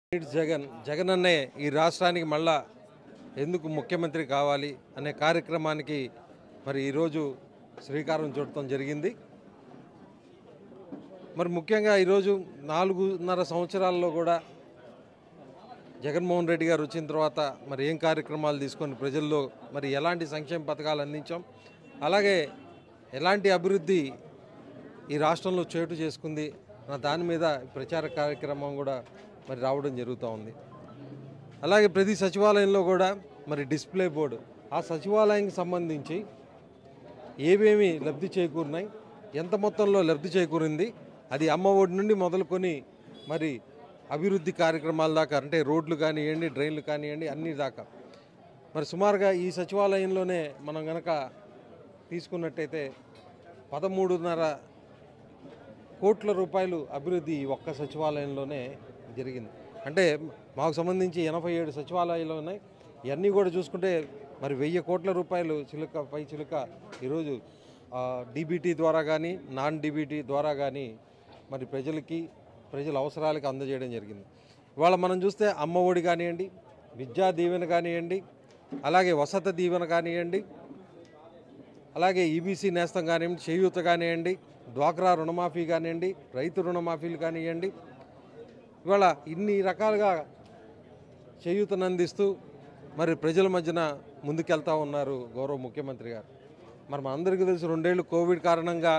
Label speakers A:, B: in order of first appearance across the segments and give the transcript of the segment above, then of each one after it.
A: జగన్ జగన్ అన్నే ఈ రాష్ట్రానికి మళ్ళా ఎందుకు ముఖ్యమంత్రి కావాలి అనే కార్యక్రమానికి మరి ఈరోజు శ్రీకారం చుట్టడం జరిగింది. మరి ముఖ్యంగా ఈరోజు 4.5 సంవత్సరాల్లో కూడా జగన్మోహన్ రెడ్డి గారు వచ్చిన తర్వాత మరి ఏం కార్యక్రమాలు తీసుకొని ప్రజల్లో మరి ఎలాంటి సంక్షేమ పథకాలు అందించాం, అలాగే ఎలాంటి అభివృద్ధి ఈ రాష్ట్రంలో చోటు చేసుకుంది దాని మీద ప్రచార కార్యక్రమం కూడా మరి రావడం జరుగుతూ ఉంది. అలాగే ప్రతి సచివాలయంలో కూడా మరి డిస్ప్లే బోర్డు ఆ సచివాలయానికి సంబంధించి ఏవేమి లబ్ధి చేకూరినాయి, ఎంత మొత్తంలో లబ్ధి చేకూరింది, అది అమ్మ ఒడి నుండి మొదలుకొని మరి అభివృద్ధి కార్యక్రమాల దాకా, అంటే రోడ్లు కానివ్వండి, డ్రైన్లు కానివ్వండి, అన్ని దాకా మరి సుమారుగా ఈ సచివాలయంలోనే మనం కనుక తీసుకున్నట్టయితే 13.5 కోట్ల రూపాయలు అభివృద్ధి ఒక్క సచివాలయంలోనే జరిగింది. అంటే మాకు సంబంధించి 87 సచివాలయాలు ఉన్నాయి. ఇవన్నీ కూడా చూసుకుంటే మరి 1000 కోట్ల రూపాయలు చిలుక పై చిలుక ఈరోజు డీబీటీ ద్వారా కానీ నాన్ డీబీటీ ద్వారా కానీ మరి ప్రజల అవసరాలకు అందజేయడం జరిగింది. ఇవాళ మనం చూస్తే అమ్మ ఒడి కానివ్వండి, విద్యా దీవెన కానివ్వండి, అలాగే వసతి దీవెన కానివ్వండి, అలాగే ఈబీసీ నేస్తం కానివ్వండి, చేయూత కానివ్వండి, డ్వాక్రా రుణమాఫీ కానివ్వండి, రైతు రుణమాఫీలు కానివ్వండి, ఇవాళ ఇన్ని రకాలుగా చేయూతను అందిస్తూ మరి ప్రజల మధ్యన ముందుకెళ్తా ఉన్నారు గౌరవ ముఖ్యమంత్రి గారు. మరి మా అందరికీ తెలుసు 2 ఏళ్ళు కోవిడ్ కారణంగా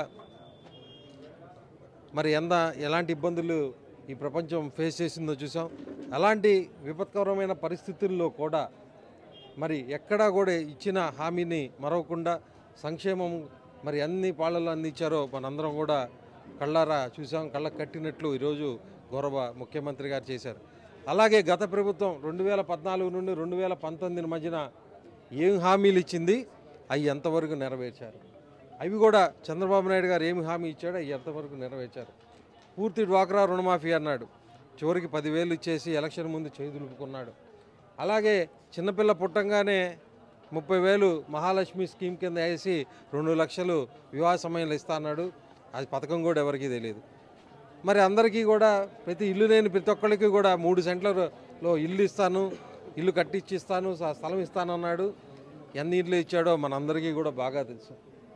A: మరి ఎలాంటి ఇబ్బందులు ఈ ప్రపంచం ఫేస్ చేసిందో చూసాం. అలాంటి విపత్కరమైన పరిస్థితుల్లో కూడా మరి ఎక్కడా కూడా ఇచ్చిన హామీని మరవకుండా సంక్షేమం మరి అన్ని పాళ్ళలో అందించారో మనందరం కూడా కళ్ళారా చూసాం, కళ్ళకు కట్టినట్లు ఈరోజు గౌరవ ముఖ్యమంత్రి గారు చేశారు. అలాగే గత ప్రభుత్వం 2014 నుండి 2019 మధ్యన ఏం హామీలు ఇచ్చింది, అవి ఎంతవరకు నెరవేర్చారు, అవి కూడా చంద్రబాబు నాయుడు గారు ఏమి హామీ ఇచ్చాడో అవి ఎంతవరకు నెరవేర్చారు. పూర్తి డ్వాక్రా రుణమాఫీ అన్నాడు, చివరికి 10,000 ఇచ్చేసి ఎలక్షన్ ముందు చేదులుపుకున్నాడు. అలాగే చిన్నపిల్ల పుట్టంగానే 30,000 మహాలక్ష్మి స్కీమ్ కింద వేసి 2 లక్షలు వివాహ సమయంలో ఇస్తా అన్నాడు. అది పథకం కూడా ఎవరికీ తెలియదు. మరి అందరికీ కూడా ప్రతి ఇల్లు లేని ప్రతి ఒక్కరికి కూడా 3 సెంట్లలో ఇల్లు ఇస్తాను, ఇల్లు కట్టించిస్తాను, స్థలం ఇస్తాను అన్నాడు. ఎన్ని ఇళ్ళు ఇచ్చాడో మనందరికీ కూడా బాగా తెలుసు.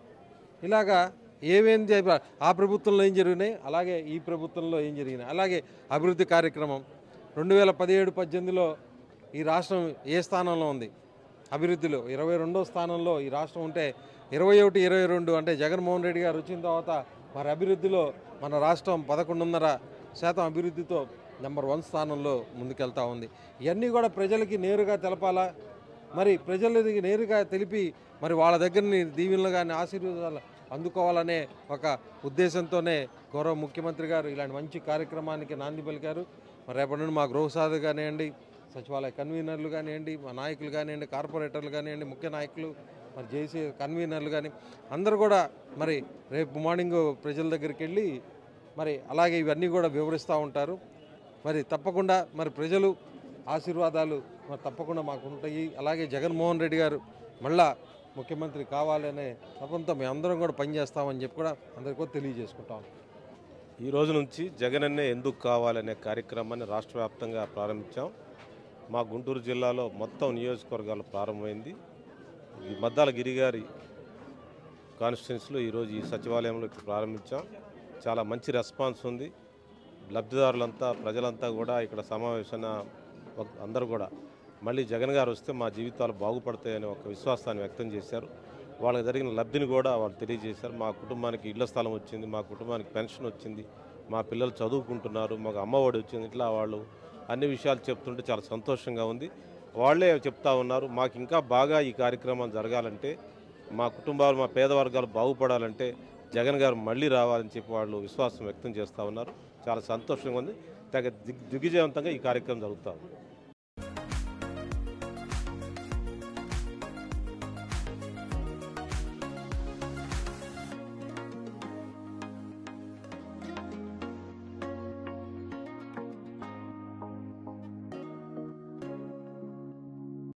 A: ఇలాగా ఏమేమి ఆ ప్రభుత్వంలో ఏం జరిగినాయి, అలాగే ఈ ప్రభుత్వంలో ఏం జరిగినాయి. అలాగే అభివృద్ధి కార్యక్రమం 2017-18లో ఈ రాష్ట్రం ఏ స్థానంలో ఉంది అభివృద్ధిలో? 22వ స్థానంలో ఈ రాష్ట్రం ఉంటే 21-22 అంటే జగన్మోహన్ రెడ్డి గారు వచ్చిన తర్వాత మరి అభివృద్ధిలో మన రాష్ట్రం 11.5% అభివృద్ధితో నెంబర్ 1 స్థానంలో ముందుకెళ్తా ఉంది. ఇవన్నీ కూడా ప్రజలకి నేరుగా తెలపాలా, మరి ప్రజలకి నేరుగా తెలిపి మరి వాళ్ళ దగ్గరని దీవెనలు కానీ ఆశీర్వాదాలు అందుకోవాలనే ఒక ఉద్దేశంతోనే గౌరవ ముఖ్యమంత్రి గారు ఇలాంటి మంచి కార్యక్రమానికి నాంది పలికారు. మరి రేపటి నుండి మా గృహసాధు కానివ్వండి, సచివాలయ కన్వీనర్లు కానివ్వండి, మా నాయకులు కానివ్వండి, కార్పొరేటర్లు కానివ్వండి, ముఖ్య నాయకులు, మరి జేసీ కన్వీనర్లు కానీ అందరూ కూడా మరి రేపు మార్నింగ్ ప్రజల దగ్గరికి వెళ్ళి మరి అలాగే ఇవన్నీ కూడా వివరిస్తూ ఉంటారు. మరి తప్పకుండా మరి ప్రజలు ఆశీర్వాదాలు మరి తప్పకుండా మాకు ఉంటాయి. అలాగే జగన్మోహన్ రెడ్డి గారు మళ్ళా ముఖ్యమంత్రి కావాలనే తపంతో మేము అందరం కూడా పనిచేస్తామని చెప్పి కూడా అందరికీ కూడా తెలియజేసుకుంటాం.
B: ఈ రోజు నుంచి జగన్ అన్నే ఎందుకు కావాలనే కార్యక్రమాన్ని రాష్ట్ర వ్యాప్తంగా ప్రారంభించాం. మా గుంటూరు జిల్లాలో మొత్తం నియోజకవర్గాలు ప్రారంభమైంది. ఈ మద్దాల గిరిగారి కాన్స్టిట్యున్సీలో ఈరోజు ఈ సచివాలయంలో ప్రారంభించాం. చాలా మంచి రెస్పాన్స్ ఉంది. లబ్ధిదారులంతా ప్రజలంతా కూడా ఇక్కడ సమావేశమైన అందరూ కూడా మళ్ళీ జగన్ గారు వస్తే మా జీవితాలు బాగుపడతాయనే ఒక విశ్వాసాన్ని వ్యక్తం చేశారు. వాళ్ళకి జరిగిన లబ్ధిని కూడా వాళ్ళు తెలియజేశారు. మా కుటుంబానికి ఇళ్ల స్థలం వచ్చింది, మా కుటుంబానికి పెన్షన్ వచ్చింది, మా పిల్లలు చదువుకుంటున్నారు, మాకు అమ్మఒడి వచ్చింది, ఇట్లా వాళ్ళు అన్ని విషయాలు చెప్తుంటే చాలా సంతోషంగా ఉంది. వాళ్ళే చెప్తా ఉన్నారు, మాకు ఇంకా బాగా ఈ కార్యక్రమాలు జరగాలంటే, మా కుటుంబాలు మా పేద వర్గాలు బాగుపడాలంటే జగన్ గారు మళ్ళీ రావాలని చెప్పి వాళ్ళు విశ్వాసం వ్యక్తం చేస్తూ ఉన్నారు. చాలా సంతోషంగా ఉంది. దిగ్విజయవంతంగా ఈ కార్యక్రమం జరుగుతూ ఉంది.